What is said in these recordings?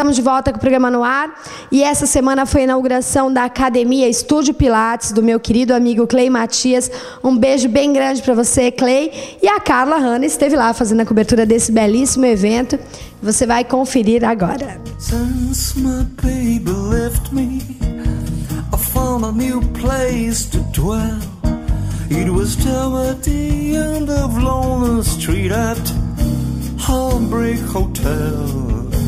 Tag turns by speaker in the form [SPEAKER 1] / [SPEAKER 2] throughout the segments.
[SPEAKER 1] estamos de volta com o programa no ar e essa semana foi a inauguração da Academia Estúdio Pilates do meu querido amigo Clay Matias. Um beijo bem grande para você, Clay. E a Carla Hanna esteve lá fazendo a cobertura desse belíssimo evento. Você vai conferir agora.
[SPEAKER 2] Since my baby left me, I found a new place to dwell. It was down at the end of Lonely Street at Heartbreak Hotel.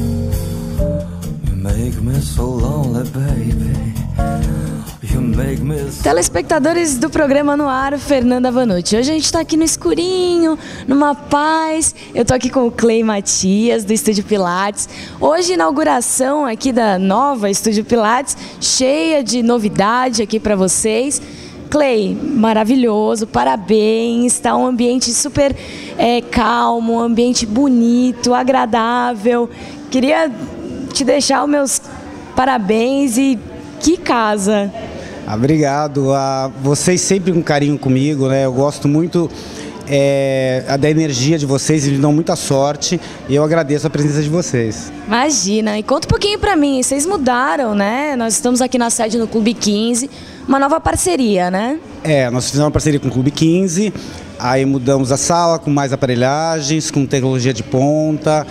[SPEAKER 2] You make me so lonely, baby. You make me so...
[SPEAKER 3] Telespectadores do programa no ar, Fernanda Vanucci. Hoje a gente está aqui no escurinho, numa paz. Eu tô aqui com o Clay Matias, do Estúdio Pilates. Hoje, inauguração aqui da nova Estúdio Pilates, cheia de novidade aqui para vocês. Clay, maravilhoso, parabéns, está um ambiente super calmo, um ambiente bonito, agradável. Queria te deixar os meus parabéns e que casa!
[SPEAKER 4] Obrigado, vocês sempre com carinho comigo, né? Eu gosto muito da energia de vocês, eles me dão muita sorte e eu agradeço a presença de vocês.
[SPEAKER 3] Imagina, e conta um pouquinho pra mim, vocês mudaram, né? Nós estamos aqui na sede no Clube 15, uma nova parceria, né?
[SPEAKER 4] Nós fizemos uma parceria com o Clube 15, aí mudamos a sala com mais aparelhagens, com tecnologia de ponta,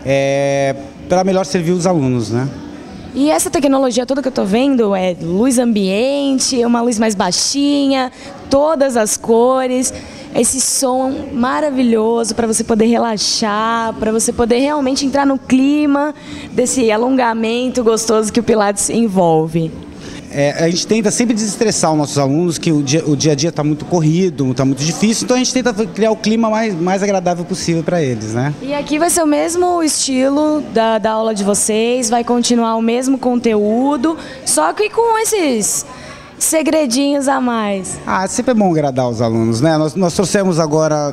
[SPEAKER 4] para melhor servir os alunos, né?
[SPEAKER 3] E essa tecnologia toda que eu tô vendo é luz ambiente, uma luz mais baixinha, todas as cores, esse som maravilhoso para você poder relaxar, para você poder realmente entrar no clima desse alongamento gostoso que o Pilates envolve.
[SPEAKER 4] A gente tenta sempre desestressar os nossos alunos, que o dia a dia está muito corrido, está muito difícil, então a gente tenta criar o clima mais agradável possível para eles, né?
[SPEAKER 3] E aqui vai ser o mesmo estilo da aula de vocês, vai continuar o mesmo conteúdo, só que com esses segredinhos a mais.
[SPEAKER 4] Sempre é bom agradar os alunos, né? Nós trouxemos agora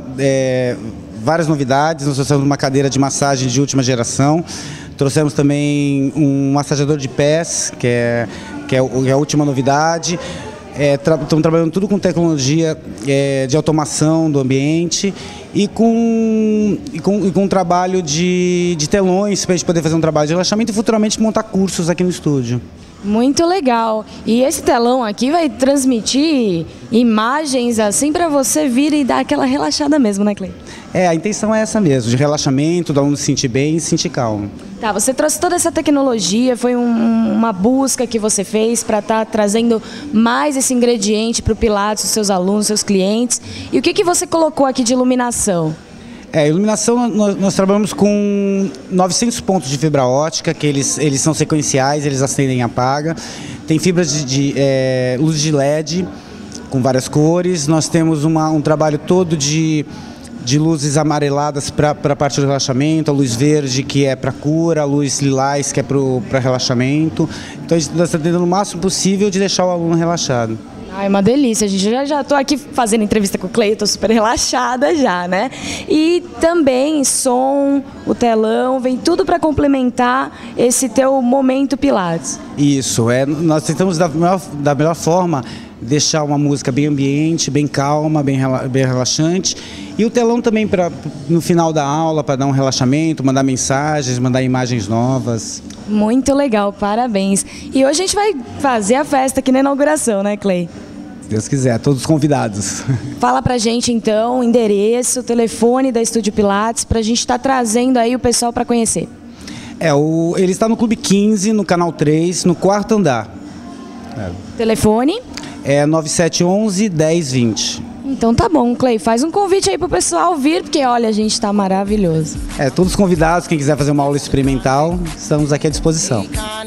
[SPEAKER 4] várias novidades, nós trouxemos uma cadeira de massagem de última geração, trouxemos também um massageador de pés, que é a última novidade. Estamos trabalhando tudo com tecnologia de automação do ambiente e com um trabalho de telões para a gente poder fazer um trabalho de relaxamento e futuramente montar cursos aqui no estúdio.
[SPEAKER 3] Muito legal. E esse telão aqui vai transmitir imagens assim para você vir e dar aquela relaxada mesmo, né, Clay?
[SPEAKER 4] A intenção é essa mesmo, de relaxamento, do aluno se sentir bem e se sentir calmo.
[SPEAKER 3] Tá, você trouxe toda essa tecnologia, foi uma busca que você fez para estar trazendo mais esse ingrediente para o Pilates, os seus alunos, seus clientes. E o que você colocou aqui de iluminação?
[SPEAKER 4] Iluminação, nós trabalhamos com 900 pontos de fibra ótica, que eles são sequenciais, eles acendem e apagam. Tem fibras de luz de LED, com várias cores. Nós temos um trabalho todo de luzes amareladas para a parte do relaxamento, a luz verde que é para cura, a luz lilás que é para relaxamento. Então a gente está tentando o máximo possível de deixar o aluno relaxado.
[SPEAKER 3] É uma delícia, gente. Já tô aqui fazendo entrevista com o Clay, tô super relaxada já, né? E também som, o telão, vem tudo para complementar esse teu momento Pilates.
[SPEAKER 4] Isso, nós tentamos da melhor forma deixar uma música bem ambiente, bem calma, bem relaxante. E o telão também no final da aula para dar um relaxamento, mandar mensagens, mandar imagens novas.
[SPEAKER 3] Muito legal, parabéns. E hoje a gente vai fazer a festa aqui na inauguração, né, Clay?
[SPEAKER 4] Se Deus quiser, todos convidados.
[SPEAKER 3] Fala pra gente então o endereço, o telefone da Estúdio Pilates, pra gente estar trazendo aí o pessoal para conhecer.
[SPEAKER 4] Ele está no Clube 15, no Canal 3, no 4º andar.
[SPEAKER 3] Telefone?
[SPEAKER 4] 9711-1020.
[SPEAKER 3] Então tá bom, Clay, faz um convite aí pro pessoal vir, porque olha, a gente tá maravilhoso.
[SPEAKER 4] Todos convidados, quem quiser fazer uma aula experimental, estamos aqui à disposição.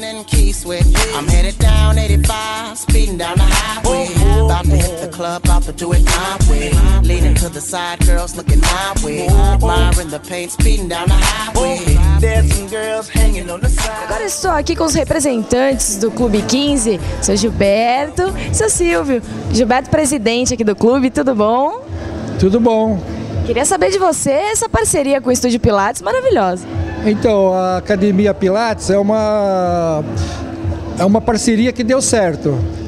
[SPEAKER 3] Agora estou aqui com os representantes do Clube 15, seu Gilberto e seu Silvio. Gilberto, presidente aqui do clube, tudo bom?
[SPEAKER 5] Tudo bom.
[SPEAKER 3] Queria saber de você essa parceria com o Estúdio Pilates maravilhosa.
[SPEAKER 5] Então, a Academia Pilates é uma parceria que deu certo.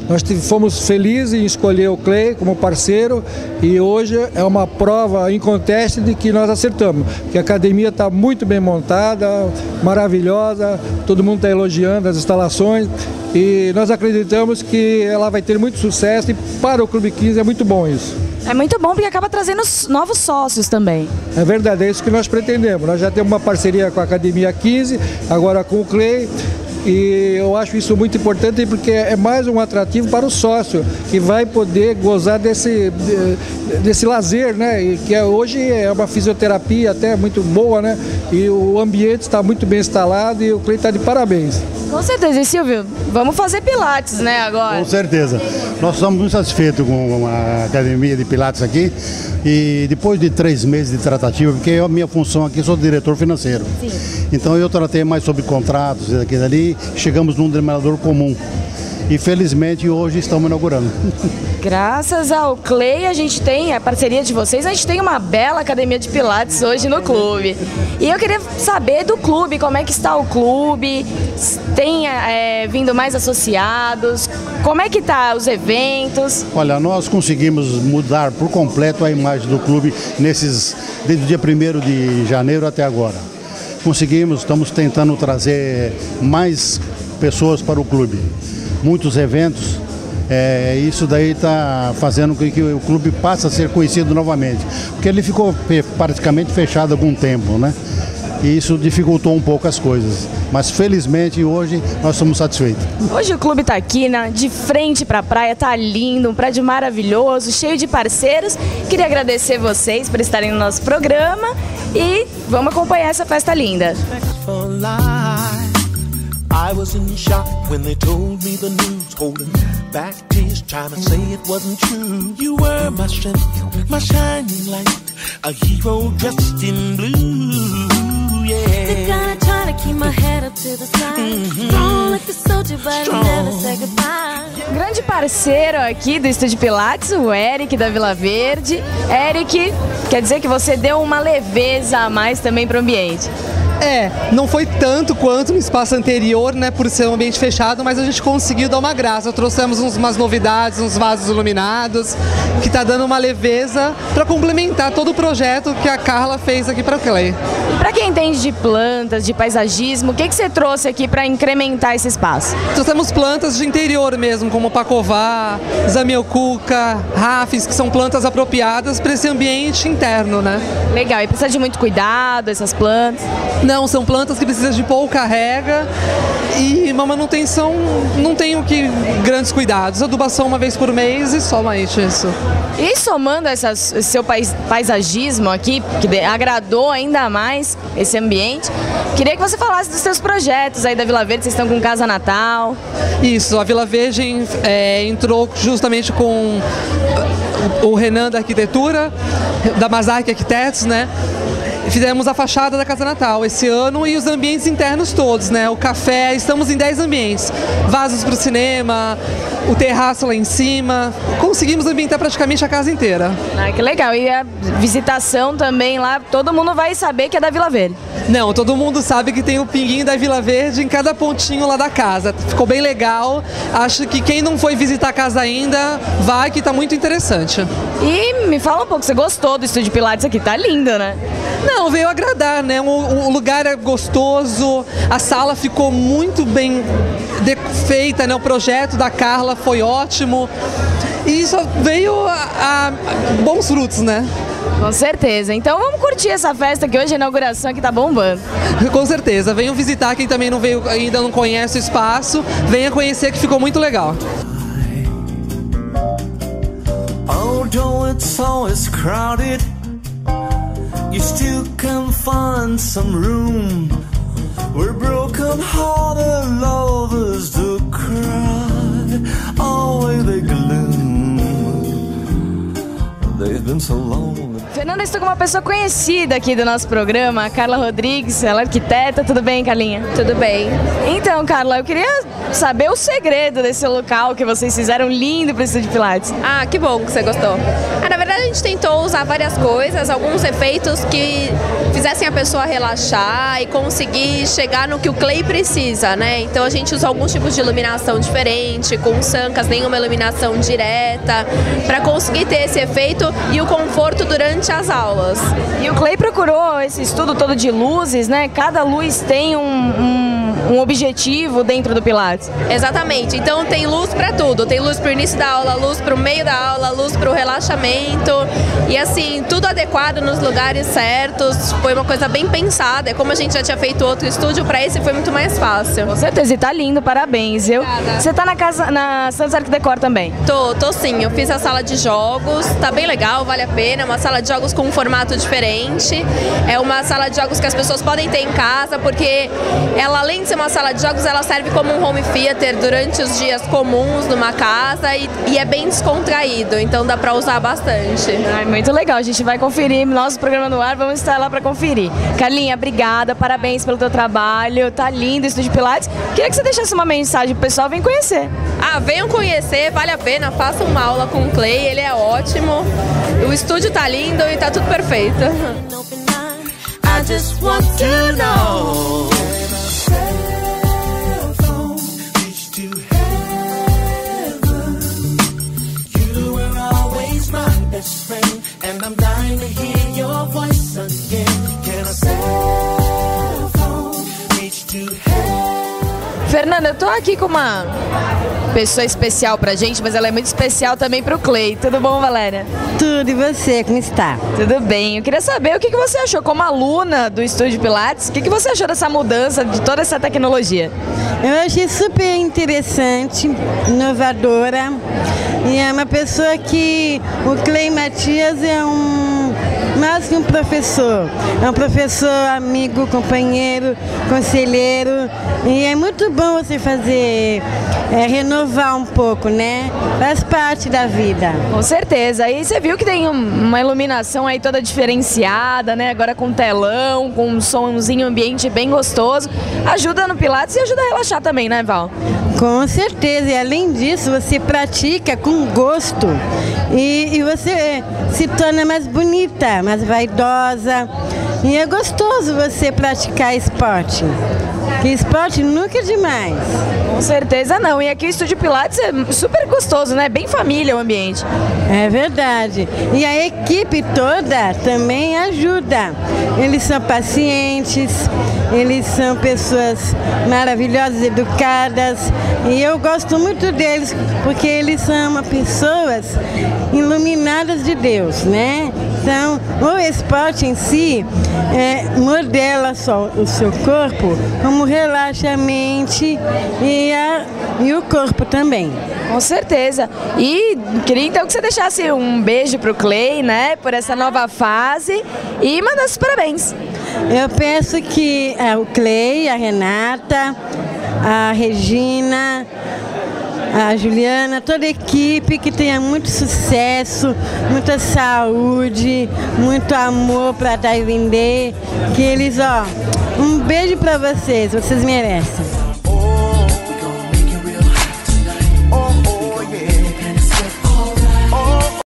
[SPEAKER 5] Nós fomos felizes em escolher o Clay como parceiro e hoje é uma prova inconteste de que nós acertamos. Que a academia está muito bem montada, maravilhosa, todo mundo está elogiando as instalações e nós acreditamos que ela vai ter muito sucesso e para o Clube 15 é muito bom isso.
[SPEAKER 3] É muito bom porque acaba trazendo novos sócios também.
[SPEAKER 5] É verdade, é isso que nós pretendemos. Nós já temos uma parceria com a Academia 15, agora com o Clay. E eu acho isso muito importante porque é mais um atrativo para o sócio, que vai poder gozar desse lazer, né? E que hoje é uma fisioterapia até muito boa, né? E o ambiente está muito bem instalado e o Clay está de parabéns.
[SPEAKER 3] Com certeza. E Silvio, vamos fazer pilates, né, agora?
[SPEAKER 6] Com certeza. Nós estamos muito satisfeitos com a academia de pilates aqui e depois de 3 meses de tratativa, porque a minha função aqui, sou diretor financeiro. Sim. Então eu tratei mais sobre contratos e daqui e dali, chegamos num denominador comum. E felizmente hoje estamos inaugurando.
[SPEAKER 3] Graças ao Clay, a gente tem, a parceria de vocês, a gente tem uma bela academia de pilates hoje no clube. E eu queria saber do clube, como é que está o clube, tem vindo mais associados, como é que está os eventos?
[SPEAKER 6] Olha, nós conseguimos mudar por completo a imagem do clube desde o dia 1º de janeiro até agora. Conseguimos, estamos tentando trazer mais pessoas para o clube. Muitos eventos, isso daí está fazendo com que o clube passe a ser conhecido novamente, porque ele ficou praticamente fechado há algum tempo, né? E isso dificultou um pouco as coisas, mas felizmente hoje nós estamos satisfeitos.
[SPEAKER 3] Hoje o clube está aqui, né, de frente para a praia, tá lindo, um prédio maravilhoso, cheio de parceiros. Queria agradecer vocês por estarem no nosso programa e vamos acompanhar essa festa linda.
[SPEAKER 2] I was in shock when they told me the news, holding back tears, trying to say it wasn't true. You were my strength, my shining light, a hero dressed in blue, yeah.
[SPEAKER 7] They're gonna try to keep my head up to the sky, strong like a soldier, but I'll never say goodbye.
[SPEAKER 3] Grande parceiro aqui do Estúdio Pilates, o Eric da Vila Verde. Eric, quer dizer que você deu uma leveza a mais também para o ambiente.
[SPEAKER 8] Não foi tanto quanto no espaço anterior, né, por ser um ambiente fechado, mas a gente conseguiu dar uma graça. Trouxemos umas novidades, uns vasos iluminados, que tá dando uma leveza para complementar todo o projeto que a Carla fez aqui para o Clay.
[SPEAKER 3] Para quem entende de plantas, de paisagismo, o que você trouxe aqui para incrementar esse espaço?
[SPEAKER 8] Trouxemos plantas de interior mesmo, como pacová, zamioculca, rafis, que são plantas apropriadas para esse ambiente interno, né?
[SPEAKER 3] Legal, e precisa de muito cuidado essas plantas?
[SPEAKER 8] Não, são plantas que precisam de pouca rega e uma manutenção, não tem grandes cuidados. Adubação uma vez por mês e somente isso.
[SPEAKER 3] E somando esse seu paisagismo aqui, que agradou ainda mais esse ambiente, queria que você falasse dos seus projetos aí da Vila Verde. Vocês estão com Casa Natal.
[SPEAKER 8] Isso, a Vila Verde entrou justamente com o Renan da Arquitetura, da Mazaki Arquitetos, né? Fizemos a fachada da Casa Natal esse ano e os ambientes internos todos, né? O café, estamos em 10 ambientes. Vasos para o cinema, o terraço lá em cima. Conseguimos ambientar praticamente a casa inteira.
[SPEAKER 3] Ah, que legal. E a visitação também lá, todo mundo vai saber que é da Vila Verde.
[SPEAKER 8] Não, todo mundo sabe que tem o pinguinho da Vila Verde em cada pontinho lá da casa. Ficou bem legal. Acho que quem não foi visitar a casa ainda, vai, que está muito interessante.
[SPEAKER 3] E me fala um pouco, você gostou do Estúdio Pilates aqui? Tá lindo, né?
[SPEAKER 8] Não, veio agradar, né? O lugar é gostoso, a sala ficou muito bem feita, né? O projeto da Carla foi ótimo e só veio a bons frutos, né?
[SPEAKER 3] Com certeza. Então vamos curtir essa festa que hoje a inauguração aqui tá bombando.
[SPEAKER 8] Com certeza. Venham visitar, quem também não veio, ainda não conhece o espaço, venha conhecer que ficou muito legal.
[SPEAKER 2] Although it's always crowded, you still can find some room where broken-hearted lovers do cry away the gloom. They've been so long.
[SPEAKER 3] Fernanda, estou com uma pessoa conhecida aqui do nosso programa, a Carla Rodrigues, ela é arquiteta. Tudo bem, Carlinha?
[SPEAKER 9] Tudo bem.
[SPEAKER 3] Então, Carla, eu queria saber o segredo desse local que vocês fizeram lindo para o Estúdio Pilates.
[SPEAKER 9] Ah, que bom que você gostou. Na verdade, verdade, a gente tentou usar várias coisas, alguns efeitos que fizessem a pessoa relaxar e conseguir chegar no que o Clay precisa, né? Então a gente usa alguns tipos de iluminação diferente, com sancas, nenhuma iluminação direta, para conseguir ter esse efeito e o conforto durante as aulas.
[SPEAKER 3] E o Clay procurou esse estudo todo de luzes, né? Cada luz tem um objetivo dentro do Pilates.
[SPEAKER 9] Exatamente, então tem luz para tudo, tem luz para o início da aula, luz para o meio da aula, luz para o relaxamento e assim, tudo adequado nos lugares certos, foi uma coisa bem pensada, é como a gente já tinha feito outro estúdio, para esse foi muito mais fácil.
[SPEAKER 3] Com certeza, e tá lindo, parabéns, viu? Você tá na Santos Arc Decor também?
[SPEAKER 9] Tô sim, eu fiz a sala de jogos, tá bem legal, vale a pena, uma sala de jogos com um formato diferente, é uma sala de jogos que as pessoas podem ter em casa, porque ela, além de ser uma sala de jogos, ela serve como um home theater durante os dias comuns numa casa e é bem descontraído, então dá pra usar bastante.
[SPEAKER 3] Ai, muito legal, a gente vai conferir nosso programa no ar, vamos estar lá pra conferir. Carlinha, obrigada, parabéns pelo teu trabalho, tá lindo o Estúdio Pilates. Queria que você deixasse uma mensagem pro pessoal, vem conhecer.
[SPEAKER 9] Venham conhecer, vale a pena, façam uma aula com o Clay, ele é ótimo, o estúdio tá lindo e tá tudo perfeito.
[SPEAKER 2] I just want to know. And I'm dying to hear your voice again. Can I cell phone reach to heaven?
[SPEAKER 3] Fernanda, eu tô aqui com uma pessoa especial pra gente, mas ela é muito especial também pro Clay. Tudo bom, Valéria?
[SPEAKER 10] Tudo, e você, como está?
[SPEAKER 3] Tudo bem. Eu queria saber o que você achou como aluna do Estúdio Pilates, o que você achou dessa mudança, de toda essa tecnologia?
[SPEAKER 10] Eu achei super interessante, inovadora, e é uma pessoa que o Clay Matias é mais que um professor, é um professor, amigo, companheiro, conselheiro, e é muito bom você fazer, renovar um pouco, né? Faz parte da vida.
[SPEAKER 3] Com certeza, e você viu que tem uma iluminação aí toda diferenciada, né? Agora com telão, com um somzinho ambiente bem gostoso, ajuda no Pilates e ajuda a relaxar também, né, Val?
[SPEAKER 10] Com certeza, e além disso você pratica com gosto e você se torna mais bonita, mais vaidosa, e é gostoso você praticar esporte, que esporte nunca é demais.
[SPEAKER 3] Com certeza não, e aqui o Estúdio Pilates é super gostoso, né? Bem família o ambiente.
[SPEAKER 10] É verdade, e a equipe toda também ajuda, eles são pacientes, eles são pessoas maravilhosas, educadas, e eu gosto muito deles, porque eles são pessoas iluminadas de Deus, né? Então, o esporte em si modela só o seu corpo, como relaxa a mente e o corpo também.
[SPEAKER 3] Com certeza. E queria então que você deixasse um beijo pro Clay, né, por essa nova fase e mandasse parabéns.
[SPEAKER 10] Eu penso que o Clay, a Renata, a Regina, a Juliana, toda a equipe que tenha muito sucesso, muita saúde, muito amor para dar e vender, que eles, um beijo para vocês merecem.